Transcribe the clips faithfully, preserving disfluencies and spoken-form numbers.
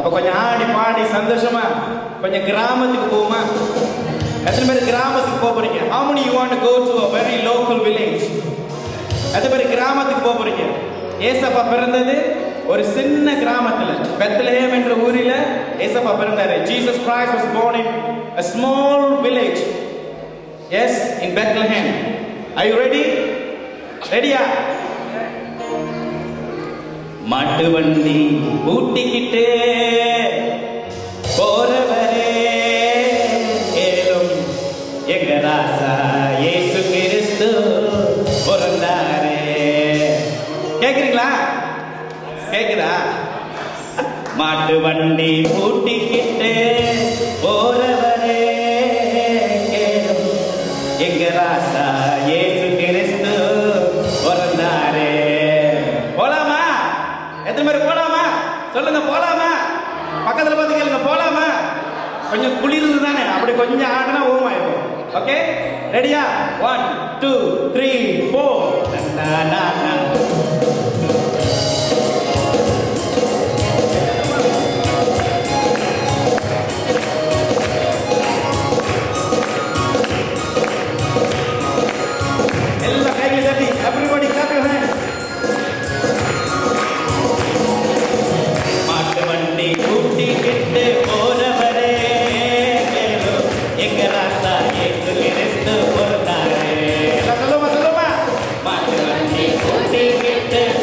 கொஞ்சம் ஆடி பாடி சந்தோஷமா கொஞ்சம் கிராமத்துக்கு போமா? எத்தனை பேர் கிராமத்துக்கு போக போறீங்க? How many you want to go to a very local village? எத்தனை பேர் கிராமத்துக்கு போக போறீங்க? ஏசப்பா பிறந்தது ஒரு சின்ன கிராமத்துல, பெத்லஹேம் என்ற ஊரில ஏசப்பா பிறந்தாரு. Jesus Christ was born in a small village. Yes, in Bethlehem. Are you ready? Ready-யா? மாட்டு வண்டி ஊட்டிக்கிட்டே போறவரே ஏலும் எங்க ராசா இயேசு கிறிஸ்து பிறந்தாரே. கேக்குறீங்களா? கேக்குதா? மாட்டு வண்டி ஊட்டிக்கிட்டே போறவரே ஏலும் எங்க ராசா இயேசு கிறிஸ்து பிறந்தாரே. போலாமா? எத்தனை பேர் போலாமா? சொல்லுங்க, போலாமா? பக்கத்துல பார்த்து கேளுங்க, போலாமா? கொஞ்சம் குளிர்ந்து தானே, அப்படி கொஞ்சம் ஆடினா ஓமாயிருக்கும். ஓகே, ரெடியா? One two three four. எல்லா கைகளை தட்டி everybody clap your hands. மாட்டு வண்டி கூட்டிக்கிட்டு போறவரே எங்க ராசா இயேசு கிறிஸ்து பிறந்தாரே. சொல்லுமா சொல்லுமா. மாட்டு வண்டி கூட்டிக்கிட்டு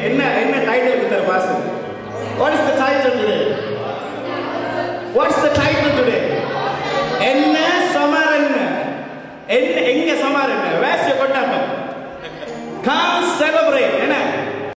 என்ன என்ன டைட்டில் கொடுத்தாரு pastor? What is the title today? What's the title today? என்ன சமர் என்ன? என்ன எங்க சமர் என்ன? Where's your கொட்டாப்பம்? Come celebrate. என்ன?